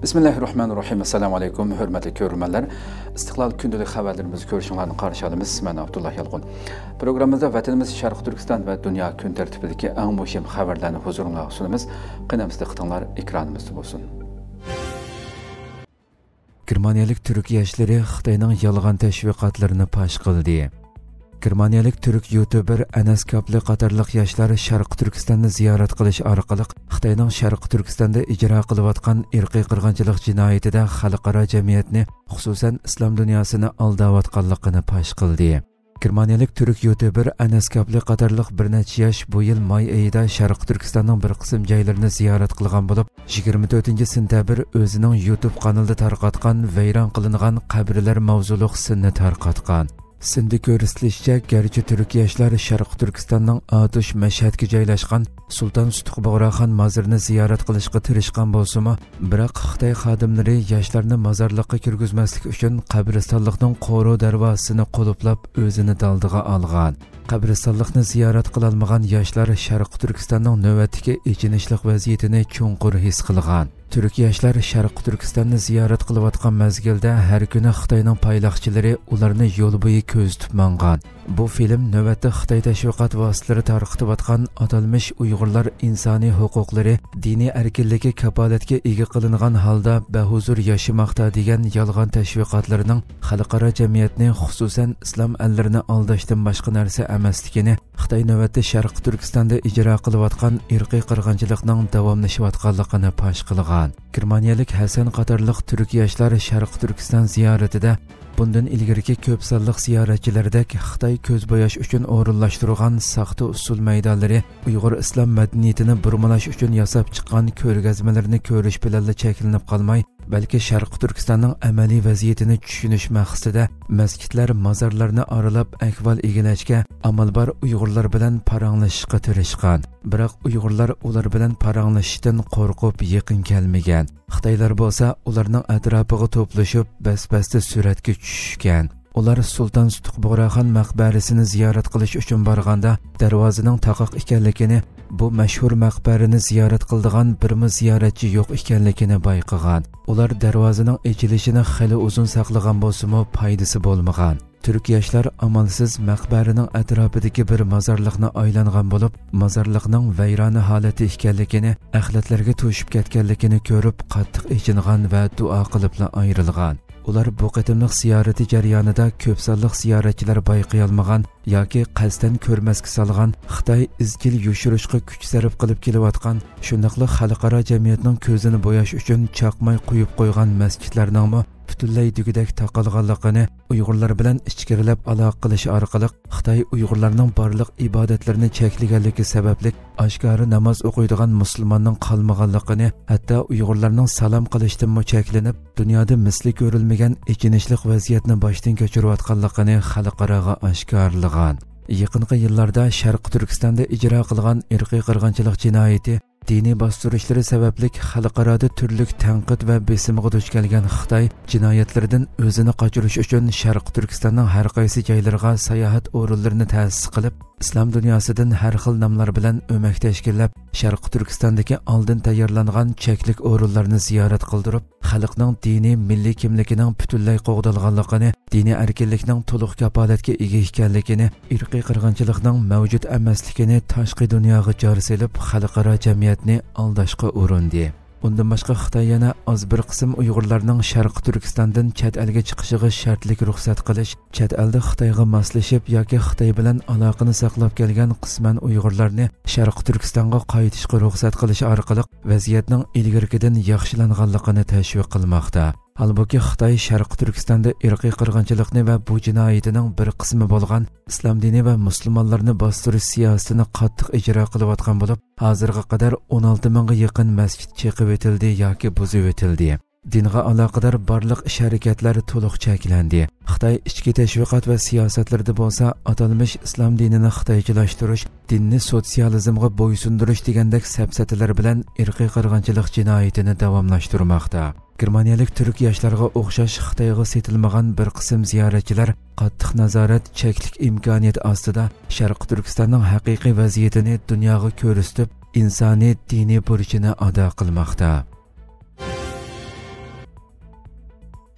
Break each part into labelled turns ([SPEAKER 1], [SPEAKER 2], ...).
[SPEAKER 1] Bismillahirrahmanirrahim. Assalamu alaykum, hörmətli görürmənlər. İstiqlal gündəlik xəbərlərimizi görüşünlərini qarşı alımız. Mən Abdullah Yalğun. Proqramımızda vətənimiz Şərq Türkistan və dünya gün tərtibindəki ən mühim xəbərlərini huzuruna sunumuz. Qınamızda xətanlar ekranımızda olsun.
[SPEAKER 2] Germaniyalik Türk yaşları Xitayning yalğan təşviqatlarını paş qildi. Germaniyalik Türk YouTuber Anas Kapli qatarlıq yaşlar Şərq Türkistanni ziyorat qilish orqali Xitoyning Şərq Türkistanda ijro qilayotgan irqiy qirg'inchilik jinoyatida xalqaro jamiyatni, xususan islom dunyosini aldayotganligini pash qildi. Germaniyalik Türk YouTuber Anas Kapli qatarlıq bir necha yosh bu yil may oyida Şərq Türkistanning bir qism joylarini ziyorat qilgan bo'lib, 24-sentabr o'zining YouTube kanalida tarqatgan vayron qilingan qabrlar mavzuliq sinni tarqatgan. Sindi ko'rsatilishicha, garchi Türk yoshlar Şərq Türkistanning Atush Mashhadga joylashgan Sultan Sutuqbog'raxon mozorini ziyorat qilishga tirishgan bo'lsa-mu, biroq Xitoy xodimlari yoshlarni mozorlikqa kirgizmaslik uchun qabristonlikning qo'ro darvozasini qulflab o'zini daldiga olgan. Qabristonlikni ziyorat qila olmagan yoshlar Şərq Türkistanning navbatdagi ichinishlik vaziyatini chunqur his qilgan. Türk yoshlar Şərq Türkistanni ziyorat qilayotgan mezgilda har kuni Xitoyning payloqchilari ularni yo'l bo'yi ko'z tutmangan. Bu film navbatda Xitoy tashviqot vositalari tarqatayotgan atalmish Uyg'urlar insoniy huquqlari, diniy erkinlikka kapolatga ega qilingan holda bahuzur yashamoqda degan yolg'on tashviqotlarining xalqaro jamiyatni, xususan islom allarini aldashdan boshqa narsa emasligini, Xitoy navbatda Şərq Türkistonda ijro qilayotgan irqiy qirg'inchilikning davomlashayotganligini pash qilgan. Germaniyalik Hasan qatorliq Türk yoshlar Şərq Türkiston ziyoratida bundan ilgirki ko'p sonliq ziyoratchilardek Xitoy ko'z bo'yash uchun o'rinlashtirilgan saxta usul maydonlari, Uyg'ur islom madaniyatini burmalash uchun yasab chiqqan ko'rgazmalarni ko'rish bilan cheklanib qolmay, balki Şərq Türkistanning amaliy vaziyatini tushunish maqsadida masjidlar, mozorlarni aralab ahvol egilashga amal bor Uyg'urlar bilan paranglashishga tirishgan. Biroq Uyg'urlar ular bilan paranglashishdan qo'rqib yaqin kelmagan. Xitoylar bo'lsa ularning atrofiga to'plashib bas-basda suratga tushgan. Ular Sultan Sutuqbog'raxon maqbarasini ziyorat qilish uchun borganda darvozaning taqiq ekanligini, bu mashhur maqbarani ziyorat qildigan birmi ziyoratchi yo'q ekanligini bayqagan. Ular darvozaning ochilishini xili uzun saqlagan bo'lsa-mu, foydasi bo'lmagan. Türk yoshlar amalsiz maqbaraning atrofidagi bir mozorlikni aylangan bo'lib, mozorlikning vayrona holati ekanligini, axlatlarga to'shib ketganligini ko'rib qattiq ichingan va duo qilib ayrilgan. Ular bu qitimliq ziyorati jarayonida ko'p sonliq ziyoratchilar bayqay olmagan yoki qasddan ko'rmasga solgan Xitoy izchil yushirishga kuch sarf qilib kelayotgan, shundaqli xalqaro jamiyatning ko'zini bo'yash uchun chaqmay qo'yib qo'ygan masjidlarning butunlay dugudak taqalganligini, Uyg'urlar bilan ichkirilab aloqa qilish orqali Xitoy Uyg'urlarning barliq ibodatlarini cheklaganligi sababli oshkora namoz o'qiydigan musulmonning qolmaganligini, hatto Uyg'urlarning salom qilishdan cheklanib, dunyoda misli ko'rilmagan ichinishlik vaziyatni boshdan kechirayotganligini xalqaroga oshkorlagan. Yaqinqi yillarda Şərq Türkistonda ijro qilgan irqiy qirg'inchilik jinoyati, diniy bostirishlari sababli xalqaroda turli tanqid va besimga duch kelgan Xitoy jinoyatlardan o'zini qochirish uchun Şərq Türkistonning har qaysi joylariga sayohat o'rinlarini ta'sis qilib, islom dunyosidan har xil nomlar bilan o'mak tashkillab, Şərq Türkistondagi oldin tayyorlangan cheklik o'rinlarni ziyorat qildirib, xalqning diniy milliy kimligining butunlay qo'g'dalganligini, diniy erkinlikning to'liq kapolatga ega ekanligini, irqiy qirg'inchilikning mavjud emasligini tashqi dunyoga jor selib, xalqaro jamiyatni aldashga urindi. Undan boshqa Xitoy yana az bir qism Uyg'urlarning Şərq Türkistondan chet elga chiqishiga shartlik ruxsat qilish, chet elda Xitoyga moslashib yoki Xitoy bilan aloqani saqlab kelgan qisman Uyg'urlarni Şərq Türkistonga qaytishga ruxsat qilish orqali vaziyatning ilgirkidan yaxshilanganligini tashviq qilmoqda. Halbuki Xitoy Şərq Türkistonda irqiy qirg'inchilikni va bu jinoyatining bir qismi bo'lgan islom dini va musulmonlarni bostirish siyosatini qattiq ijro qilayotgan bo'lib, hozirga qadar 16 mingga yaqin masjid cheqib etildi yoki buzib etildi. Dinga aloqador barliq ish harakatlari to'liq cheklandi. Xitoy ichki tashviqot va siyosatlarda bo'lsa, atalmish islom dinini xitoychilashtirish, dinni sotsializmga bo'ysundirish degandek safsatalar bilan irqiy qirg'inchilik jinoyatini davomlashtirmoqda. Germaniyalik Türk yoshlarga o'xshash Xitoyga setilmagan bir qism ziyoratchilar qattiq nazorat, cheklik imkoniyat ostida Şərq Türkistonning haqiqiy vaziyatini dunyoga ko'rsatib, insoniy diniy burchini ado qilmoqda.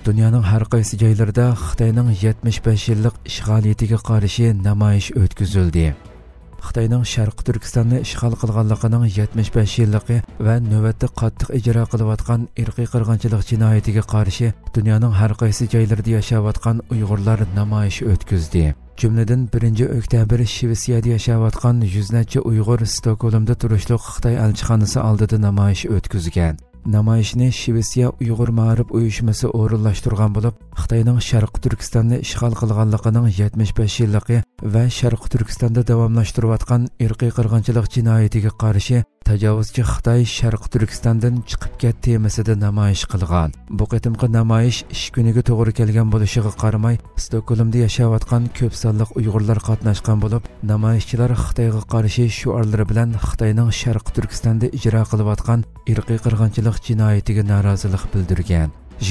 [SPEAKER 2] Dünyanın har qaysi joylarida Xitoyning 75 yillik ishg'oliyatiga qarshi namoyish o'tkazildi. Xitoyning Sharq Turkistonni ishg'ol qilganligining 75 yilligi va navbatda qattiq ijro qilayotgan irqiy qirg'inchilik jinoyatiga qarshi dunyoning har qaysi joylarida yashayotgan Uyg'urlar namoyish o'tkazdi. Jumladan 1-oktyabr Shvetsiyada yashayotgan 100 necha Uyg'ur Stokgolmda turishli Xitoy elchixonasi oldida namoyish o'tkazgan. Namoyishni Shvetsiya Uyg'ur ma'rif uyushmasi o'rinlashtirgan bo'lib, Xitoyning Sharq Turkistonni ishg'ol qilganligining 75 yilligi va Sharq Turkistonda davomlashtirayotgan irqiy qirg'inchilik jinoyatiga qarshi tajovuzchi Xitoy Sharq Turkistondan chiqib ket temasida namoyish qilgan. Bu qitimqi namoyish ish kuniga to'g'ri kelgan bo'lishiga qaramay, Stokgolmda yashayotgan ko'p sonli Uyg'urlar qatnashgan bo'lib, namoyishchilar Xitoyga qarshi shuarlari bilan Xitoyning Sharq Turkistonda ijro qilayotgan irqiy qirg'inchilik jinoyatiga norozilik bildirgan.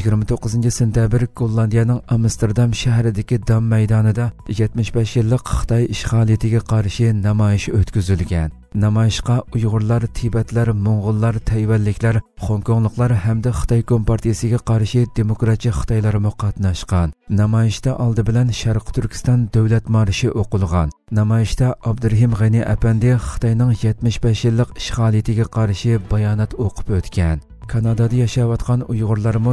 [SPEAKER 2] 29 sentabr Gollandiyaning Amsterdam shahridagi Dam maydonida 75 yillik Xitoy ishg'oliyatiga qarshi namoyish o'tkazilgan. Namoyishga Uyg'urlar, Tibetlar, Mo'ng'ullar, Tayvanliklar, Hongkongliklar hamda Xitoy Kompartiyasiga qarshi demokratcha Xitoylar qatnashgan. Namoyishda oldi bilan Sharq Turkiston davlat marshi o'qilgan. Namoyishda Abdurahim G'ani apandi Xitoyning 75 yillik ishg'oliyatiga qarshi bayonot o'qib o'tgan. Kanadada yashayotgan Uyg'urlarmo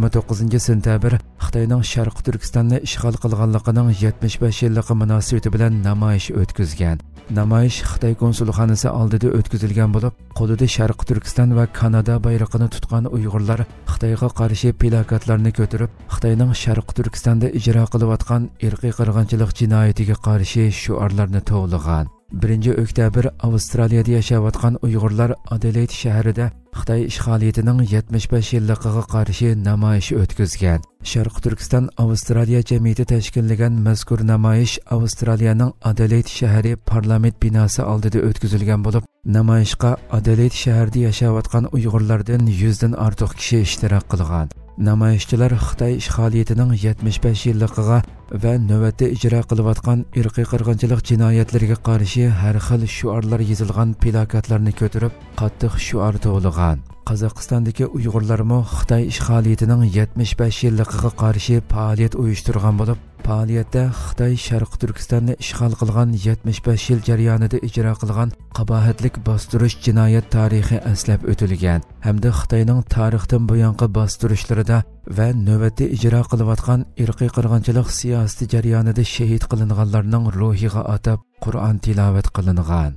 [SPEAKER 2] 29 sentabr Xitoyning Sharq Turkistonni ishg'ol qilganligining 75 yilligi munosabati bilan namoyish o'tkazgan. Namoyish Xitoy konsulxonasi oldida o'tkazilgan bo'lib, qo'lida Sharq Turkiston va Kanada bayrog'ini tutgan Uyg'urlar Xitoyga qarshi plakatlarni ko'tarib, Xitoyning Sharq Turkistonda ijro qilayotgan irqiy qirg'inchilik jinoyatiga qarshi shuarlarni tovlagan. 1-oktyabr Avstraliyada yashayotgan Uyg'urlar Adelaide shahrida Xitoy ishg'oliyatining 75 yilligiga qarshi namoyish o'tkazgan. Sharq Turkiston Avstraliya jamiyati tashkillagan mazkur namoyish Avstraliyaning Adelaide shahri parlament binosi oldida o'tkazilgan bo'lib, namoyishga Adelaide shahrida yashayotgan Uyg'urlardan 100 dan ortiq kishi ishtirok qilgan. Namoyishchilar Xitoy ishg'oliyatining 75 yilligiga va navbatda ijro qilayotgan irqiy qirg'inchilik jinoyatlariga qarshi har xil shuarlar yozilgan plakatlarni ko'tarib, qattiq shuar to'g'lagan. Qozog'istondagi Uyg'urlarmo Xitoy ishg'oliyatining 75 yilligiga qarshi faoliyat uyushtirgan bo'lib, faoliyatda Xitoy Sharq Turkistonni ishg'ol qilgan 75 yil jarayonida ijro qilgan qabohatlik bostirish jinoyat tarixi eslab o'tilgan hamda Xitoyning tarixdan buyongi bostirishlarida va navbatda ijro qilayotgan irqiy qirg'inchilik siyosati jarayonida shahid qilinganlarning ruhiga atab Qur'on tilovat qilingan.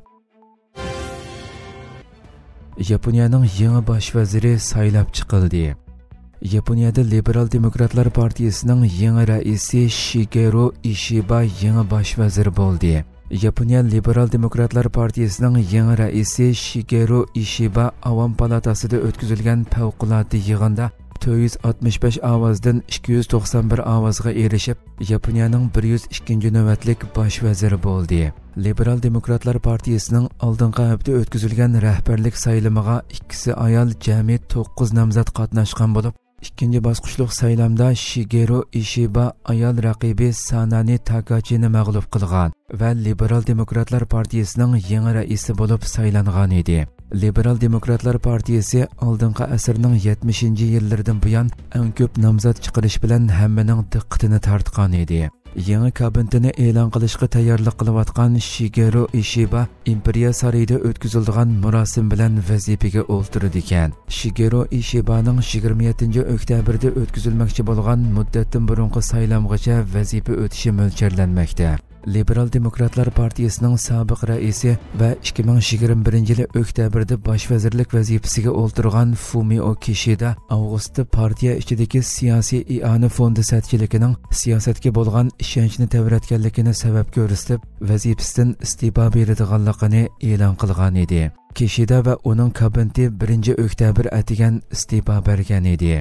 [SPEAKER 2] Yaponiyaning yangi bosh vaziri saylab chiqildi. Yaponiyada Liberal Demokratlar Partiyasining yangi raisi Shigeru Ishiba yangi bosh vazir bo'ldi. Yaponiya Liberal Demokratlar Partiyasining yangi raisi Shigeru Ishiba Avam palatasida o'tkazilgan favqulodda yig'inda 465 ovozdan 291 ovozga erishib, Yaponiyaning 102 navbatlik bosh vaziri bo'ldi. Liberal Demokratlar Partiyasining oldingi hafta o'tkazilgan rahbarlik saylamiga ikkisi ayol jami 9 nomzod qatnashgan bo'lib, ikkinchi bosqichlik saylamda Shigeru Ishiba ayol raqibi Sanani Takachini mag'lub qilgan va Liberal Demokratlar Partiyasining yangi raisi bo'lib saylangan edi. Liberal Demokratlar Partiyasi oldingi asrning 70-yillaridan buyon eng ko'p nomzod chiqarish bilan hammaning diqqatini tortgan edi. Yangi kabinetini e'lon qilishga tayyorlik qilayotgan Shigeru Ishiba Imperiya sarayida o'tkazilgan marosim bilan vazifaga o'ltirdi ekan. Shigeru Ishibaning 27-oktyabrda o'tkazilmoqchi bo'lgan muddatdan burungi saylamgacha vazifa o'tishi mo'ljallanmoqda. Liberal Demokratlar Partiyasining sobiq raisi va 2021-yil oktyabrda bosh vazirlik vazifasiga o'ltirgan Fumio Kishida avgustda partiya ichidagi siyosiy i'ona fondi satchiligining siyosatga bo'lgan ishonchni tavratganligini sabab ko'rsatib, vazifasidan iste'fo beradiganligini e'lon qilgan edi. Kishida va uning kabineti 1-oktyabr atigan iste'fo bergan edi.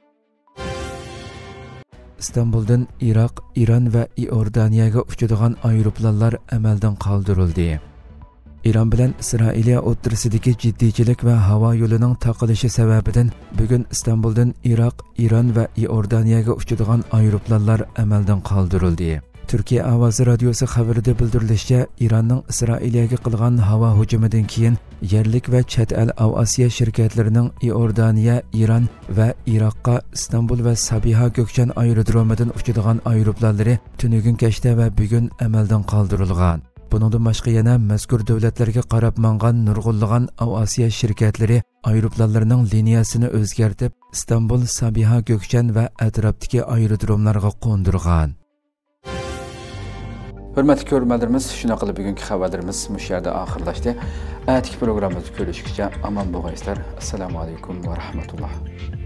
[SPEAKER 2] İstanbuldan Iroq, Iran va Iordaniyaga uchadigan aeroplanlar amaldan qoldirildi. Iran bilan Isroiliya o'rtasidagi jiddiychilik va havo yo'lining taqilishi sababidan bugun Istanbuldan Iroq, Iran va Iordaniyaga uchadigan aeroplanlar amaldan qoldirildi. Türkiye Ovozi radiosi xabarida bildirilishicha, Iranning Isroiliyaga qilgan havo hujumidan keyin yerlik va chet el aviatsiya shirkatlarining Iordaniya, Iran va Iroqqa Istanbul va Sabiha Gökçen aerodromidan uchadigan aeroplanlari tunugun kechda va bugun amaldan qoldirilgan. Buningdan boshqa yana mazkur davlatlarga qarab mangan nurg'unlagan aviatsiya shirkatlari aeroplanlarining liniyasini o'zgartib, Istanbul, Sabiha Gökçen va atrofdagi aerodromlarga qo'ndirgan.
[SPEAKER 1] Hürmetli görürmenlerimiz, şuna qilib bugungi xabarlarimiz mush yerda oxirlashdi. Atiki programmamizni ko'rishguncha aman bo'linglar. Assalomu alaykum va rahmatulloh.